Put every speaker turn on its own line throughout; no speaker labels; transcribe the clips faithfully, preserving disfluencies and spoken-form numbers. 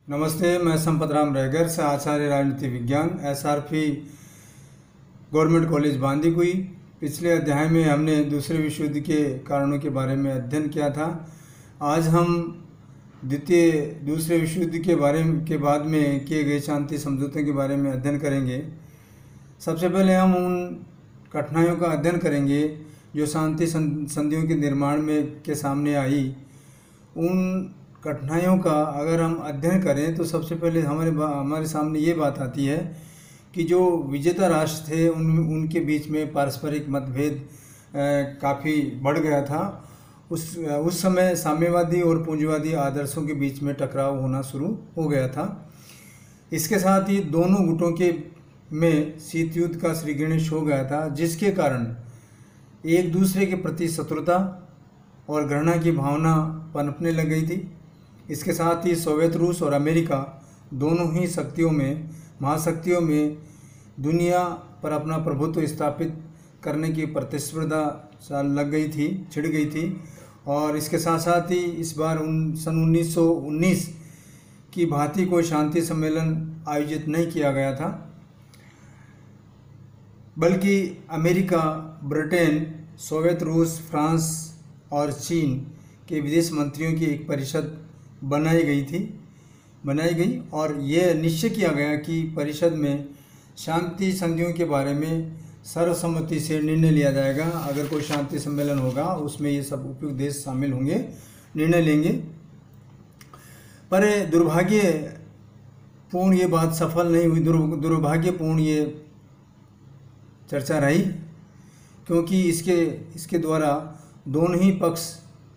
नमस्ते, मैं संपत राम रैगर से आचार्य राजनीति विज्ञान एसआरपी गवर्नमेंट कॉलेज बांदीकुई। पिछले अध्याय में हमने दूसरे विश्व युद्ध के कारणों के बारे में अध्ययन किया था। आज हम द्वितीय दूसरे विश्व युद्ध के बारे में के बाद में किए गए शांति समझौतों के बारे में अध्ययन करेंगे। सबसे पहले हम उन कठिनाइयों का अध्ययन करेंगे जो शांति संधियों के निर्माण में के सामने आई। उन कठिनाइयों का अगर हम अध्ययन करें तो सबसे पहले हमारे हमारे सामने ये बात आती है कि जो विजेता राष्ट्र थे उन उनके बीच में पारस्परिक मतभेद काफ़ी बढ़ गया था। उस उस समय साम्यवादी और पूंजीवादी आदर्शों के बीच में टकराव होना शुरू हो गया था। इसके साथ ही दोनों गुटों के में शीत युद्ध का श्रीगणेश हो गया था, जिसके कारण एक दूसरे के प्रति शत्रुता और घृणा की भावना पनपने लग गई थी। इसके साथ ही सोवियत रूस और अमेरिका दोनों ही शक्तियों में महाशक्तियों में दुनिया पर अपना प्रभुत्व स्थापित करने की प्रतिस्पर्धा लग गई थी छिड़ गई थी। और इसके साथ साथ ही इस बार उन सन उन्नीस सौ उन्नीस की भांति कोई शांति सम्मेलन आयोजित नहीं किया गया था, बल्कि अमेरिका, ब्रिटेन, सोवियत रूस, फ्रांस और चीन के विदेश मंत्रियों की एक परिषद बनाई गई थी बनाई गई और यह निश्चय किया गया कि परिषद में शांति संधियों के बारे में सर्वसम्मति से निर्णय लिया जाएगा। अगर कोई शांति सम्मेलन होगा उसमें ये सब उपयुक्त देश शामिल होंगे, निर्णय लेंगे। पर दुर्भाग्यपूर्ण ये बात सफल नहीं हुई, दुर्भाग्यपूर्ण ये चर्चा रही, क्योंकि इसके इसके द्वारा दोनों ही पक्ष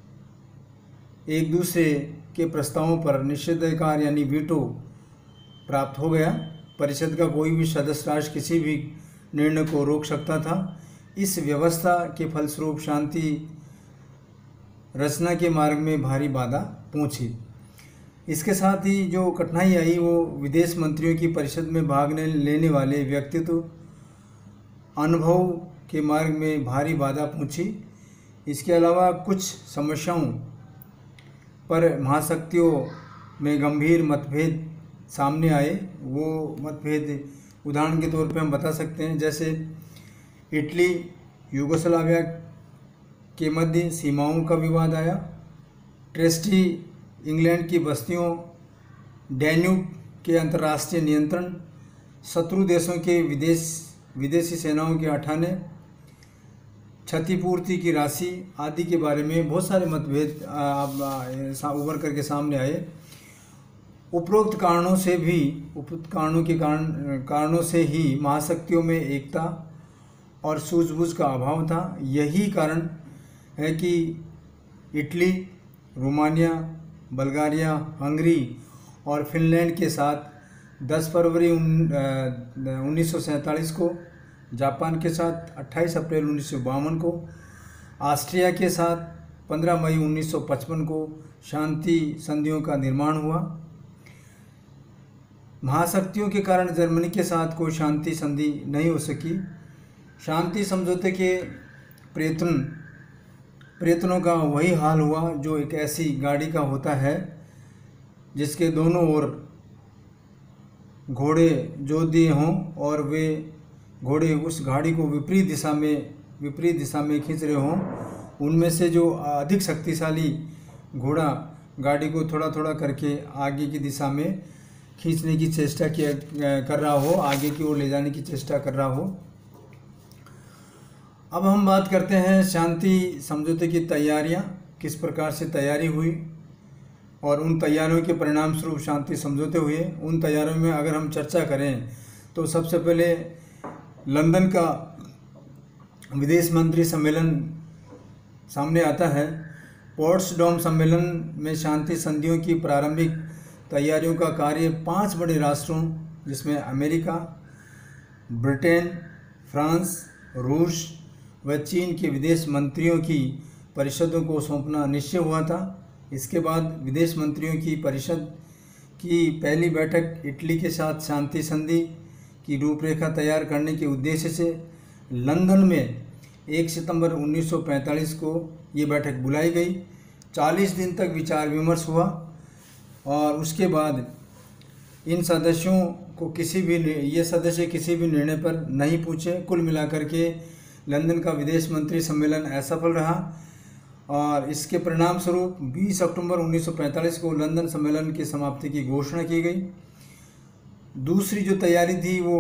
एक दूसरे के प्रस्तावों पर निषेधाधिकार यानी वीटो प्राप्त हो गया। परिषद का कोई भी सदस्य राष्ट्र किसी भी निर्णय को रोक सकता था। इस व्यवस्था के फलस्वरूप शांति रचना के मार्ग में भारी बाधा पहुंची। इसके साथ ही जो कठिनाई आई वो विदेश मंत्रियों की परिषद में भाग लेने वाले व्यक्तित्व अनुभव के मार्ग में भारी बाधा पहुंची। इसके अलावा कुछ समस्याओं पर महाशक्तियों में गंभीर मतभेद सामने आए। वो मतभेद उदाहरण के तौर पे हम बता सकते हैं, जैसे इटली यूगोस्लाविया के मध्य सीमाओं का विवाद आया, ट्रेस्टी इंग्लैंड की बस्तियों, डैन्यूब के अंतर्राष्ट्रीय नियंत्रण, शत्रु देशों के विदेश विदेशी सेनाओं के हटाने, क्षतिपूर्ति की राशि आदि के बारे में बहुत सारे मतभेद उभर करके सामने आए। उपरोक्त कारणों से भी उपरोक्त कारणों के कारण कारणों से ही महाशक्तियों में एकता और सूझबूझ का अभाव था। यही कारण है कि इटली, रोमानिया, बुल्गारिया, हंगरी और फिनलैंड के साथ दस फरवरी उन्नीस सौ सैंतालीस को, जापान के साथ अट्ठाईस अप्रैल उन्नीस सौ बावन को, ऑस्ट्रिया के साथ पंद्रह मई उन्नीस सौ पचपन को शांति संधियों का निर्माण हुआ। महाशक्तियों के कारण जर्मनी के साथ कोई शांति संधि नहीं हो सकी। शांति समझौते के प्रयत्न प्रयत्नों का वही हाल हुआ जो एक ऐसी गाड़ी का होता है जिसके दोनों ओर घोड़े जोत दिए हों और वे घोड़े उस गाड़ी को विपरीत दिशा में विपरीत दिशा में खींच रहे हों। उनमें से जो अधिक शक्तिशाली घोड़ा गाड़ी को थोड़ा थोड़ा करके आगे की दिशा में खींचने की चेष्टा किया कर रहा हो, आगे की ओर ले जाने की चेष्टा कर रहा हो। अब हम बात करते हैं शांति समझौते की तैयारियां, किस प्रकार से तैयारी हुई और उन तैयारियों के परिणाम स्वरूप शांति समझौते हुए। उन तैयारियों में अगर हम चर्चा करें तो सबसे पहले लंदन का विदेश मंत्री सम्मेलन सामने आता है। पोट्सडाम सम्मेलन में शांति संधियों की प्रारंभिक तैयारियों का कार्य पांच बड़े राष्ट्रों जिसमें अमेरिका, ब्रिटेन, फ्रांस, रूस व चीन के विदेश मंत्रियों की परिषदों को सौंपना निश्चय हुआ था। इसके बाद विदेश मंत्रियों की परिषद की पहली बैठक इटली के साथ शांति संधि की रूपरेखा तैयार करने के उद्देश्य से लंदन में एक सितंबर उन्नीस सौ पैंतालीस को ये बैठक बुलाई गई। चालीस दिन तक विचार विमर्श हुआ और उसके बाद इन सदस्यों को किसी भी ये सदस्य किसी भी निर्णय पर नहीं पूछे। कुल मिलाकर के लंदन का विदेश मंत्री सम्मेलन असफल रहा और इसके परिणाम स्वरूप बीस अक्टूबर उन्नीस सौ पैंतालीस को लंदन सम्मेलन की समाप्ति की घोषणा की गई। दूसरी जो तैयारी थी वो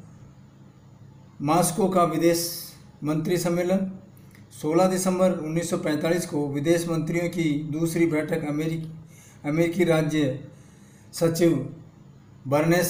मास्को का विदेश मंत्री सम्मेलन। सोलह दिसंबर उन्नीस सौ पैंतालीस को विदेश मंत्रियों की दूसरी बैठक अमेरिकी अमेरिकी राज्य सचिव बर्नेस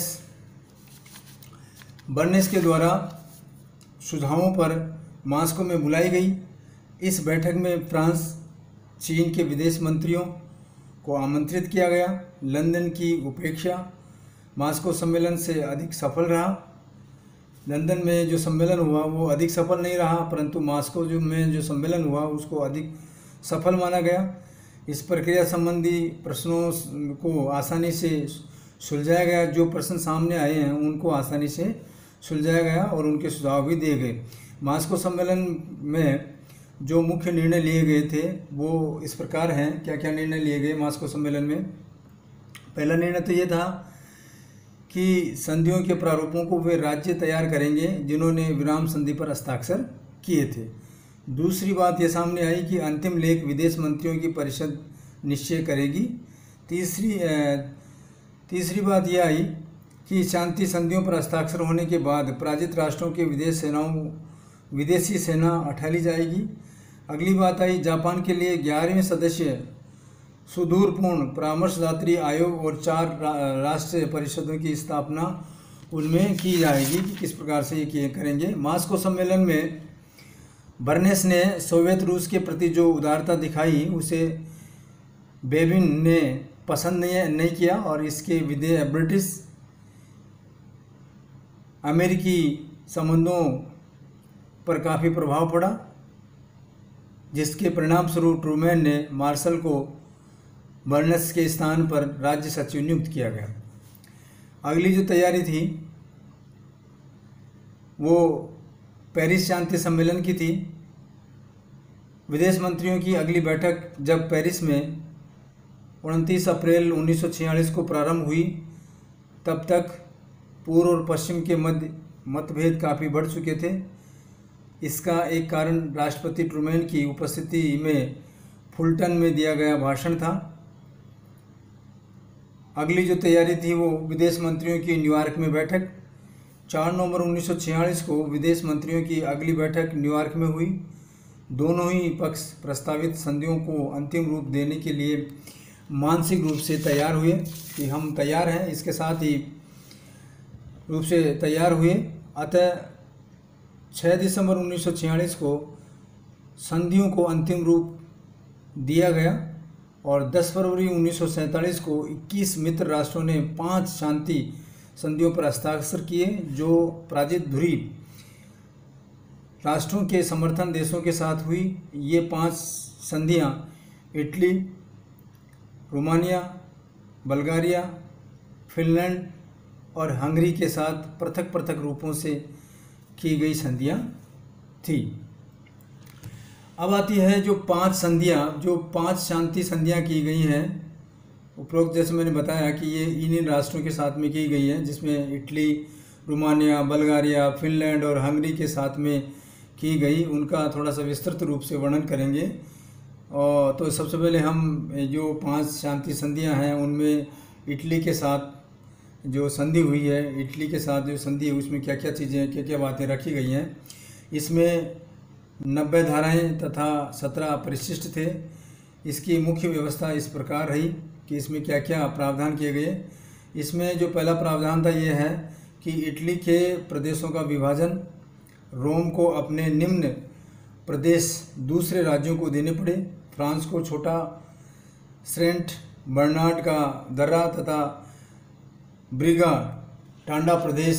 बर्नेस के द्वारा सुझावों पर मास्को में बुलाई गई। इस बैठक में फ्रांस, चीन के विदेश मंत्रियों को आमंत्रित किया गया। लंदन की उपेक्षा मास्को सम्मेलन से अधिक सफल रहा। लंदन में जो सम्मेलन हुआ वो अधिक सफल नहीं रहा, परंतु मास्को जो में जो सम्मेलन हुआ उसको अधिक सफल माना गया। इस प्रक्रिया संबंधी प्रश्नों को आसानी से सुलझाया गया। जो प्रश्न सामने आए हैं उनको आसानी से सुलझाया गया और उनके सुझाव भी दिए गए। मास्को सम्मेलन में जो मुख्य निर्णय लिए गए थे वो इस प्रकार हैं। क्या क्या निर्णय लिए गए मास्को सम्मेलन में? पहला निर्णय तो ये था कि संधियों के प्रारूपों को वे राज्य तैयार करेंगे जिन्होंने विराम संधि पर हस्ताक्षर किए थे। दूसरी बात यह सामने आई कि अंतिम लेख विदेश मंत्रियों की परिषद निश्चय करेगी। तीसरी तीसरी बात यह आई कि शांति संधियों पर हस्ताक्षर होने के बाद पराजित राष्ट्रों के विदेश सेनाओं विदेशी सेना हटा ली जाएगी। अगली बात आई जापान के लिए ग्यारहवें सदस्य सुदूरपूर्ण परामर्शदात्री आयोग और चार रा, राष्ट्रीय परिषदों की स्थापना उनमें की जाएगी कि किस प्रकार से ये किए करेंगे। मास्को सम्मेलन में बर्नेस ने सोवियत रूस के प्रति जो उदारता दिखाई उसे बेबिन ने पसंद नहीं नहीं किया और इसके विदेश ब्रिटिश अमेरिकी संबंधों पर काफ़ी प्रभाव पड़ा, जिसके परिणाम स्वरूप ट्रूमैन ने मार्शल को बर्नेस के स्थान पर राज्य सचिव नियुक्त किया गया। अगली जो तैयारी थी वो पेरिस शांति सम्मेलन की थी। विदेश मंत्रियों की अगली बैठक जब पेरिस में उनतीस अप्रैल उन्नीस सौ छियालीस को प्रारंभ हुई, तब तक पूर्व और पश्चिम के मध्य मतभेद काफ़ी बढ़ चुके थे। इसका एक कारण राष्ट्रपति ट्रूमैन की उपस्थिति में फुलटन में दिया गया भाषण था। अगली जो तैयारी थी वो विदेश मंत्रियों की न्यूयॉर्क में बैठक। चार नवंबर उन्नीस सौ छियालीस को विदेश मंत्रियों की अगली बैठक न्यूयॉर्क में हुई। दोनों ही पक्ष प्रस्तावित संधियों को अंतिम रूप देने के लिए मानसिक रूप से तैयार हुए कि हम तैयार हैं, इसके साथ ही रूप से तैयार हुए। अतः छह दिसंबर उन्नीस सौ छियालीस को संधियों को अंतिम रूप दिया गया और दस फरवरी उन्नीस सौ सैंतालीस को इक्कीस मित्र राष्ट्रों ने पांच शांति संधियों पर हस्ताक्षर किए, जो पराजित धुरी राष्ट्रों के समर्थन देशों के साथ हुई। ये पांच संधियां इटली, रोमानिया, बल्गारिया, फिनलैंड और हंगरी के साथ पृथक पृथक रूपों से की गई संधियां थी। अब आती है जो पांच संधियां, जो पांच शांति संधियां की गई हैं, उपरोक्त जैसे मैंने बताया कि ये इन्हीं राष्ट्रों के साथ में की गई है, जिसमें इटली, रोमानिया, बल्गारिया, फिनलैंड और हंगरी के साथ में की गई। उनका थोड़ा सा विस्तृत रूप से वर्णन करेंगे। और तो सबसे पहले हम जो पांच शांति संधियां हैं उनमें इटली के साथ जो संधि हुई है, इटली के साथ जो संधि है उसमें क्या क्या चीज़ें, क्या क्या बातें रखी गई हैं। इसमें नब्बे धाराएं तथा सत्रह परिशिष्ट थे। इसकी मुख्य व्यवस्था इस प्रकार रही कि इसमें क्या क्या प्रावधान किए गए। इसमें जो पहला प्रावधान था ये है कि इटली के प्रदेशों का विभाजन, रोम को अपने निम्न प्रदेश दूसरे राज्यों को देने पड़े, फ्रांस को छोटा सेंट बर्नार्ड का दर्रा तथा ब्रिगा टांडा प्रदेश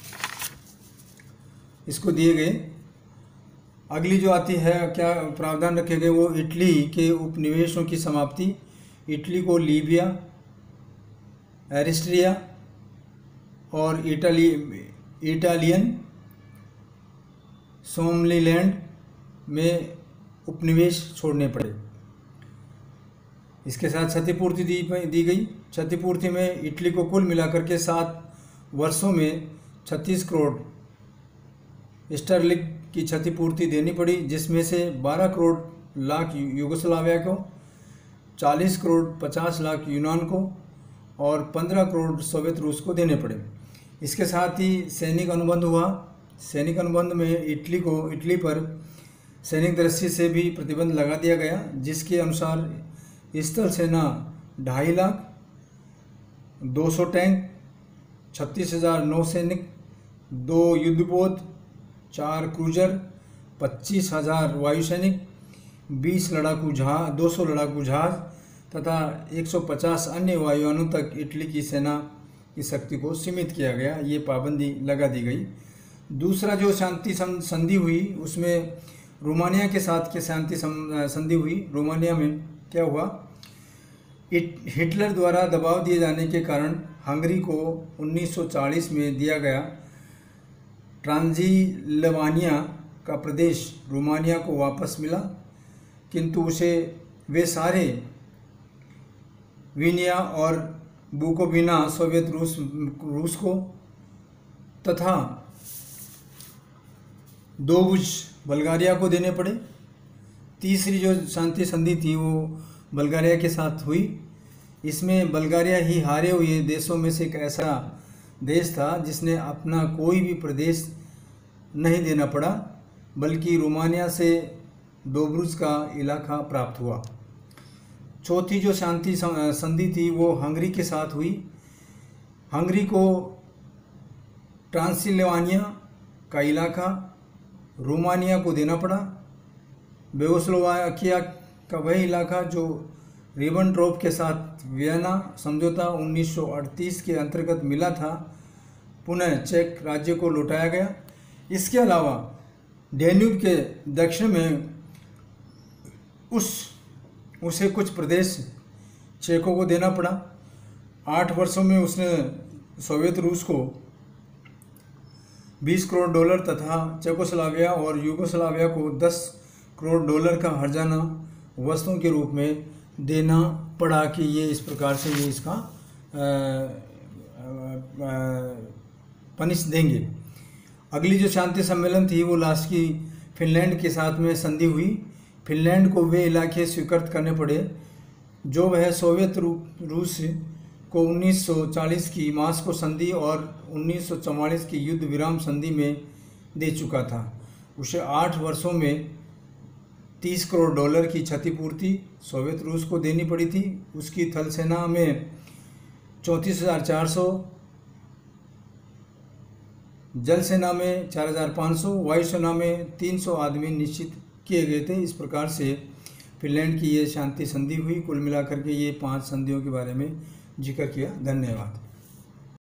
इसको दिए गए। अगली जो आती है क्या प्रावधान रखे गए वो इटली के उपनिवेशों की समाप्ति। इटली को लीबिया, एरिस्ट्रिया और इटाली इटालियन सोमलीलैंड में उपनिवेश छोड़ने पड़े। इसके साथ क्षतिपूर्ति दी दी गई। क्षतिपूर्ति में इटली को कुल मिलाकर के सात वर्षों में छत्तीस करोड़ स्टर्लिंग की क्षतिपूर्ति देनी पड़ी, जिसमें से बारह करोड़ लाख यूगोस्लाविया को, चालीस करोड़ पचास लाख यूनान को और पंद्रह करोड़ सोवियत रूस को देने पड़े। इसके साथ ही सैनिक अनुबंध हुआ। सैनिक अनुबंध में इटली को इटली पर सैनिक दृष्टि से भी प्रतिबंध लगा दिया गया, जिसके अनुसार स्थल सेना ढाई लाख, दो सौ टैंक, छत्तीस हजार नौसैनिक, दो युद्धपोत, चार क्रूजर, पच्चीस हजार वायुसैनिक, बीस लड़ाकू जहाज, दो सौ लड़ाकू जहाज तथा एक सौ पचास अन्य वायुयानों तक इटली की सेना की शक्ति को सीमित किया गया। ये पाबंदी लगा दी गई। दूसरा जो शांति संधि हुई उसमें रोमानिया के साथ के शांति संधि हुई। रोमानिया में क्या हुआ, हिटलर द्वारा दबाव दिए जाने के कारण हंगरी को उन्नीस सौ चालीस में दिया गया ट्रांसिल्वानिया का प्रदेश रोमानिया को वापस मिला, किंतु उसे वे सारे वीनिया और बुकोविना सोवियत रूस रूस को तथा दोबुज बल्गारिया को देने पड़े। तीसरी जो शांति संधि थी वो बल्गारिया के साथ हुई। इसमें बल्गारिया ही हारे हुए देशों में से एक ऐसा देश था जिसने अपना कोई भी प्रदेश नहीं देना पड़ा, बल्कि रोमानिया से दोब्रुज का इलाका प्राप्त हुआ। चौथी जो शांति संधि थी वो हंगरी के साथ हुई। हंगरी को ट्रांसिल्वानिया का इलाका रोमानिया को देना पड़ा। बेओस्लोवाकिया का वह इलाका जो रिबेनट्रोप के साथ वियना समझौता उन्नीस सौ अड़तीस के अंतर्गत मिला था, पुनः चेक राज्य को लौटाया गया। इसके अलावा डेन्यूब के दक्षिण में उस उसे कुछ प्रदेश चेकों को देना पड़ा। आठ वर्षों में उसने सोवियत रूस को बीस करोड़ डॉलर तथा चेकोस्लोवाकिया और यूगोस्लाविया को दस करोड़ डॉलर का हर्जाना वस्तुओं के रूप में देना पड़ा कि ये इस प्रकार से ये इसका पनिश देंगे। अगली जो शांति सम्मेलन थी वो लास्ट की फिनलैंड के साथ में संधि हुई। फिनलैंड को वे इलाके स्वीकृत करने पड़े जो वह सोवियत रू, रूस को उन्नीस सौ चालीस की मास्को संधि और उन्नीस सौ चौवालीस की युद्ध विराम संधि में दे चुका था। उसे आठ वर्षों में तीस करोड़ डॉलर की क्षतिपूर्ति सोवियत रूस को देनी पड़ी थी। उसकी थल सेना में चौंतीस हज़ार चार सौ, जल सेना में चार हज़ार पाँच सौ, वायुसेना में तीन सौ आदमी निश्चित किए गए थे। इस प्रकार से फिनलैंड की ये शांति संधि हुई। कुल मिलाकर के ये पांच संधियों के बारे में जिक्र किया। धन्यवाद।